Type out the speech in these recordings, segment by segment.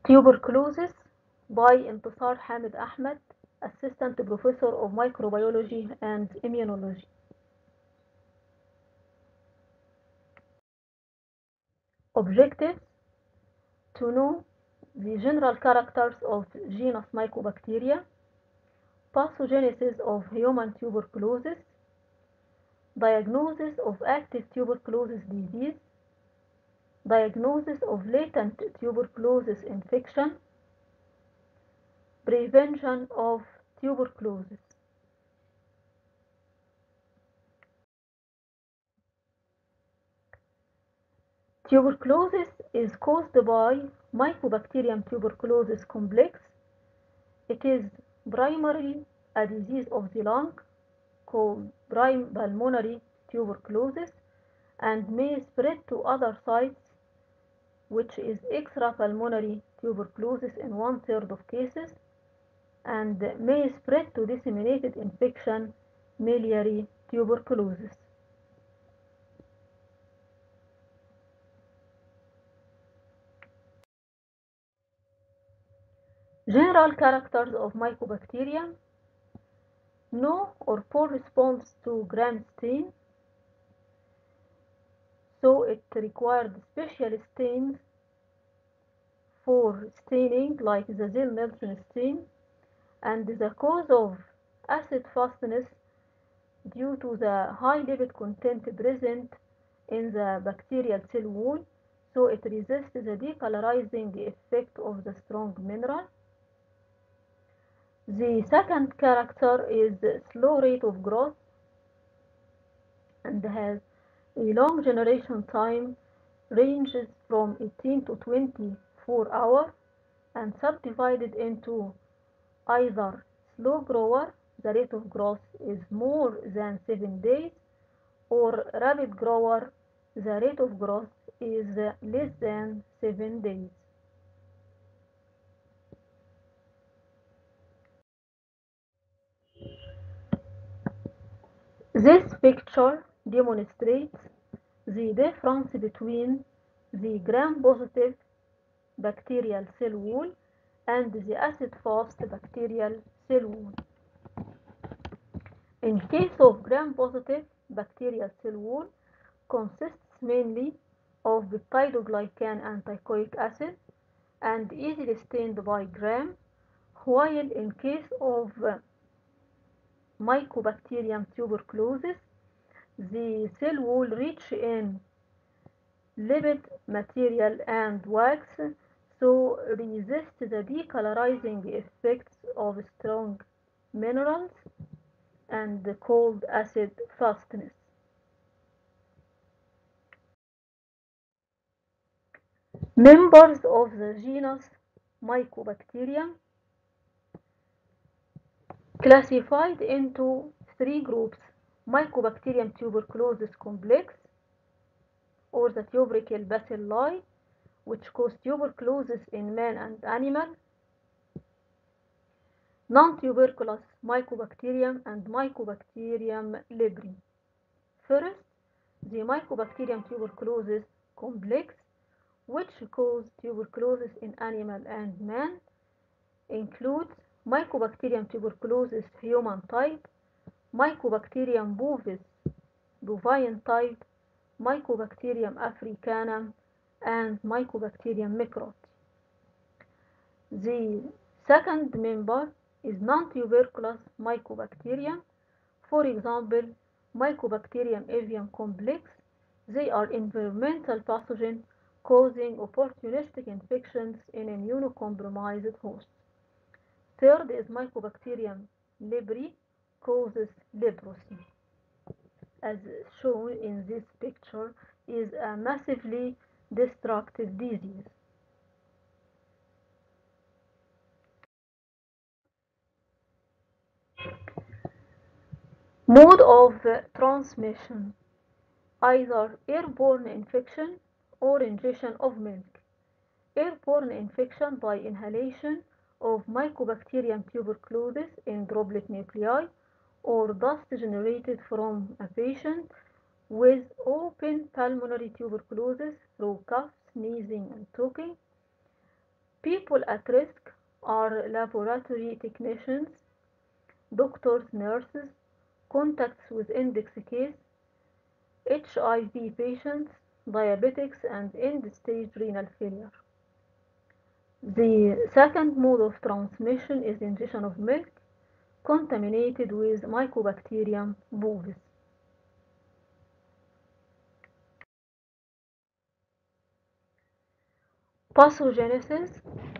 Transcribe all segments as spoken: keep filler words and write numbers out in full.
Tuberculosis by Intisar Hamid Ahmed, Assistant Professor of Microbiology and Immunology. Objectives: to know the general characters of genus Mycobacteria, pathogenesis of human tuberculosis, diagnosis of active tuberculosis disease, diagnosis of latent tuberculosis infection, prevention of tuberculosis. Tuberculosis is caused by Mycobacterium tuberculosis complex. It is primarily a disease of the lung called pulmonary tuberculosis and may spread to other sites, which is extrapulmonary tuberculosis in one-third of cases, and may spread to disseminated infection, miliary tuberculosis. General characters of Mycobacterium: no or poor response to Gram stain, so it required special stains for staining like the Zell-Nelson stain, and the cause of acid fastness due to the high lipid content present in the bacterial cell wall, so it resists the decolorizing effect of the strong mineral. The second character is slow rate of growth and has a long generation time, ranges from eighteen to twenty-four hours, and subdivided into either slow grower, the rate of growth is more than seven days, or rapid grower, the rate of growth is less than seven days. This picture demonstrates the difference between the gram-positive bacterial cell wall and the acid-fast bacterial cell wall. In case of gram-positive bacterial cell wall, consists mainly of peptidoglycan and teichoic acid and easily stained by gram, while in case of Mycobacterium tuberculosis, the cell wall rich in lipid material and wax, so resist the decolorizing effects of strong minerals and cold acid fastness. Members of the genus Mycobacterium classified into three groups: Mycobacterium tuberculosis complex, or the tubercle bacilli, which cause tuberculosis in man and animal, non-tuberculous Mycobacterium, and Mycobacterium leprae. First, the Mycobacterium tuberculosis complex, which cause tuberculosis in animal and man, includes Mycobacterium tuberculosis human type, Mycobacterium bovis bovine type, Mycobacterium africanum, and Mycobacterium microti. The second member is non-tuberculous Mycobacterium, for example, Mycobacterium avium complex. They are environmental pathogens causing opportunistic infections in immunocompromised hosts. Third is Mycobacterium leprae, causes leprosy. As shown in this picture, is a massively destructive disease. Mode of transmission: either airborne infection or ingestion of milk. Airborne infection by inhalation of Mycobacterium tuberculosis in droplet nuclei, or dust generated from a patient with open pulmonary tuberculosis through cough, sneezing, and talking. People at risk are laboratory technicians, doctors, nurses, contacts with index case, H I V patients, diabetics, and end-stage renal failure. The second mode of transmission is ingestion of milk contaminated with Mycobacterium bovis. Pathogenesis.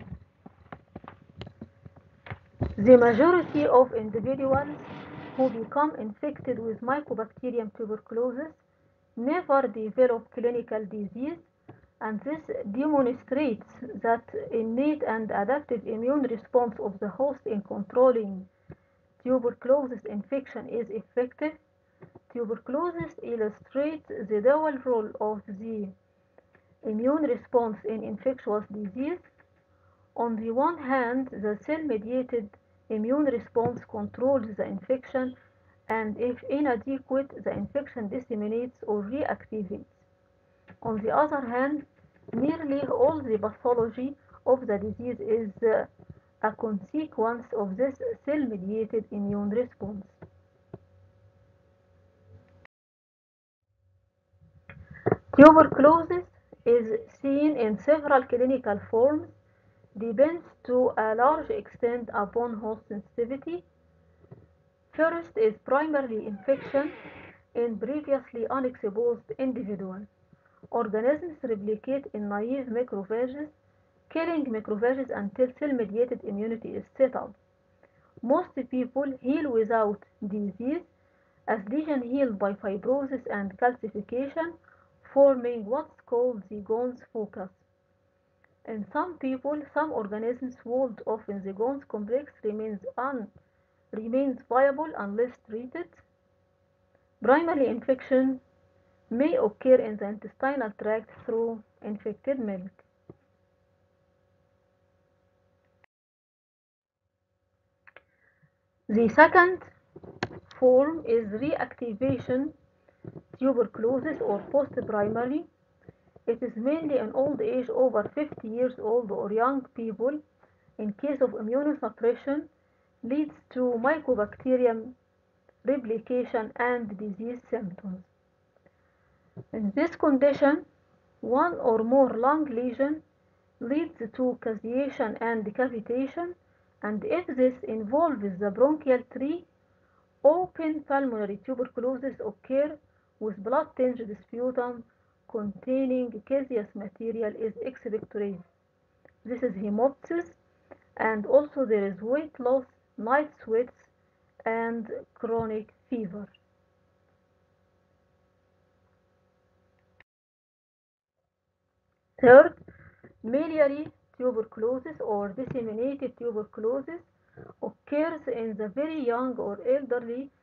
The majority of individuals who become infected with Mycobacterium tuberculosis never develop clinical disease, and this demonstrates that innate and adaptive immune response of the host in controlling tuberculosis infection is effective. Tuberculosis illustrates the dual role of the immune response in infectious disease. On the one hand, the cell-mediated immune response controls the infection, and if inadequate, the infection disseminates or reactivates. On the other hand, nearly all the pathology of the disease is uh, a consequence of this cell-mediated immune response. Tuberculosis is seen in several clinical forms, depends to a large extent upon host sensitivity. First is primarily infection in previously unexposed individuals. Organisms replicate in naive macrophages, killing macrophages until cell-mediated immunity is set up. Most people heal without disease, as lesions heal by fibrosis and calcification, forming what's called the Ghon's focus. In some people, some organisms walled off in the Ghon's complex remains, un, remains viable unless treated. Primary infection may occur in the intestinal tract through infected milk. The second form is reactivation tuberculosis or post-primary. It is mainly in old age, over fifty years old or young people. In case of immunosuppression, leads to mycobacterium replication and disease symptoms. In this condition, one or more lung lesions leads to caseation and decapitation, and if this involves the bronchial tree, open pulmonary tuberculosis occurs with blood-tinged sputum containing caseous material is expectorate. This is hemoptysis, and also there is weight loss, night sweats, and chronic fever. Third, miliary tuberculosis or disseminated tuberculosis occurs in the very young or elderly